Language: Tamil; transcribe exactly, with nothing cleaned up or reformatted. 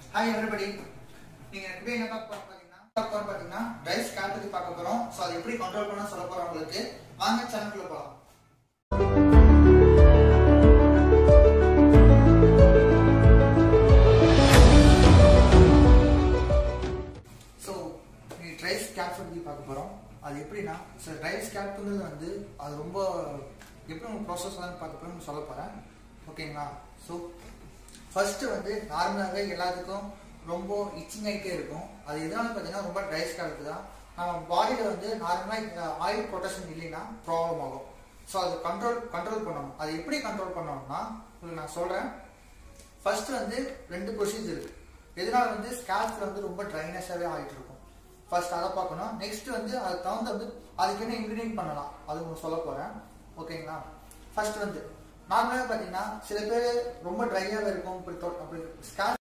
Hi everybody. நீங்க எப்படி என்ன பார்க்க போறீங்கன்னா பார்க்க போறோம் பாத்தீங்கன்னா dry scalp பத்தி பார்க்க போறோம். சோ அதை எப்படி கண்ட்ரோல் பண்ண சொல்ல போறோம் உங்களுக்கு. வாங்க சேனலுக்குள்ள போலாம். சோ நீ dry scalp பத்தி பார்க்க போறோம். அது எப்படின்னா சோ dry scalpங்கிறது வந்து அது ரொம்ப எப்படி ஒரு process எல்லாம் பார்க்க போறோம்னு சொல்ல போறேன். ஓகேங்களா? சோ ஃபர்ஸ்ட் வந்து நார்மலாவே எல்லாத்துக்கும் ரொம்ப இச்சிங் ஆயிட்டே இருக்கும். அது எதனால பார்த்தீங்கன்னா ரொம்ப ட்ரை ஸ்கேல்ப் தான். நம்ம பாடியில வந்து நார்மலா ஆயில் ப்ரொடெக்ஷன் இல்லைன்னா ப்ராப்ளம் ஆகும். ஸோ அது கண்ட்ரோல் கண்ட்ரோல் பண்ணணும். அது எப்படி கண்ட்ரோல் பண்ணணும்னா உங்களுக்கு நான் சொல்றேன். ஃபர்ஸ்ட் வந்து ரெண்டு ப்ரொசீஜர் இருக்கு. எதனால வந்து ஸ்கேல்ப்ல வந்து ரொம்ப ட்ரைனஸாவே ஆயிட்டு இருக்கும். ஃபர்ஸ்ட் அதை பார்க்கணும். நெக்ஸ்ட் வந்து அது தகுந்த வந்து அதுக்கு என்ன இன்கிரீடியன்ட் பண்ணலாம் அது உங்களுக்கு சொல்ல போறேன். ஓகேங்களா? ஃபர்ஸ்ட் வந்து நார்மலாக பார்த்தீங்கன்னா சில பேர் ரொம்ப ட்ரையாகவே இருக்கும். அப்படி அப்படி ஸ்கேல்ப்